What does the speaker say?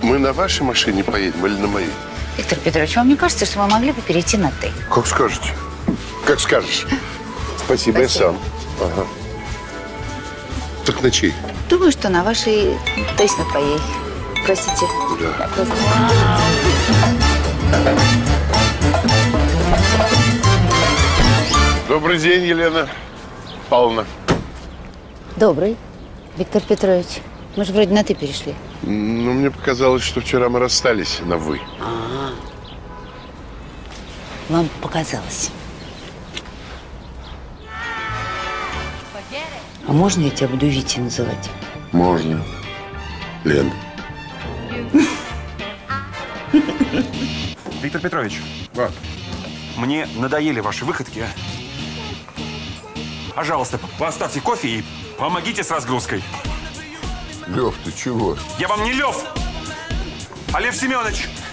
Мы на вашей машине поедем или на моей? Виктор Петрович, вам не кажется, что мы могли бы перейти на «ты»? Как скажете. Как скажешь. Спасибо, я сам. Ага. Так на чей? Думаю, что на вашей, то есть на твоей. Простите. Да. Добрый день, Елена Павловна. Добрый, Виктор Петрович. Мы же вроде на «ты» перешли. Ну, мне показалось, что вчера мы расстались на «вы». Вам показалось. А можно я тебя буду Витей называть? Можно. Лен. Виктор Петрович, мне надоели ваши выходки. Пожалуйста, поставьте кофе и помогите с разгрузкой. Лев, ты чего? Я вам не Лев, а Лев Семенович.